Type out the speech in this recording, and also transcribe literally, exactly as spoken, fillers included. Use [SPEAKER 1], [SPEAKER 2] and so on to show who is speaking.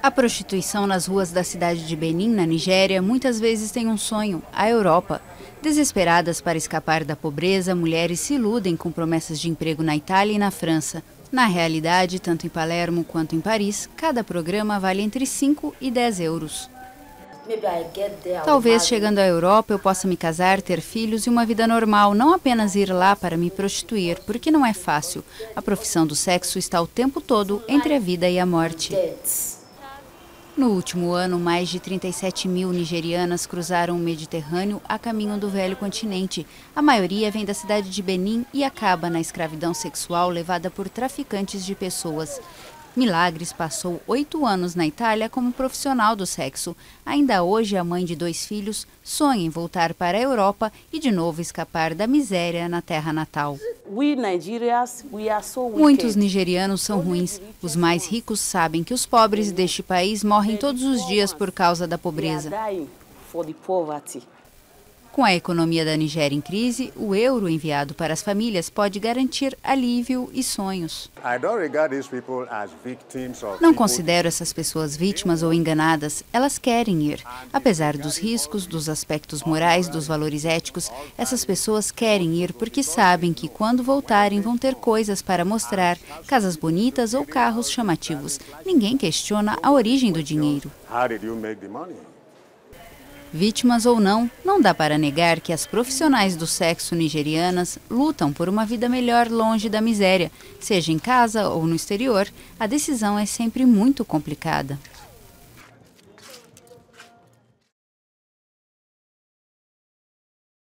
[SPEAKER 1] A prostituição nas ruas da cidade de Benin, na Nigéria, muitas vezes tem um sonho, a Europa. Desesperadas para escapar da pobreza, mulheres se iludem com promessas de emprego na Itália e na França. Na realidade, tanto em Palermo quanto em Paris, cada programa vale entre cinco e dez euros. Talvez, chegando à Europa, eu possa me casar, ter filhos e uma vida normal, não apenas ir lá para me prostituir, porque não é fácil. A profissão do sexo está o tempo todo entre a vida e a morte. No último ano, mais de trinta e sete mil nigerianas cruzaram o Mediterrâneo a caminho do velho continente. A maioria vem da cidade de Benin e acaba na escravidão sexual levada por traficantes de pessoas. Milagres passou oito anos na Itália como profissional do sexo. Ainda hoje, a mãe de dois filhos sonha em voltar para a Europa e de novo escapar da miséria na terra natal. Muitos nigerianos são ruins. Os mais ricos sabem que os pobres deste país morrem todos os dias por causa da pobreza. Com a economia da Nigéria em crise, o euro enviado para as famílias pode garantir alívio e sonhos. Não considero essas pessoas vítimas ou enganadas. Elas querem ir. Apesar dos riscos, dos aspectos morais, dos valores éticos, essas pessoas querem ir porque sabem que quando voltarem vão ter coisas para mostrar, casas bonitas ou carros chamativos. Ninguém questiona a origem do dinheiro. Vítimas ou não, não dá para negar que as profissionais do sexo nigerianas lutam por uma vida melhor longe da miséria. Seja em casa ou no exterior, a decisão é sempre muito complicada.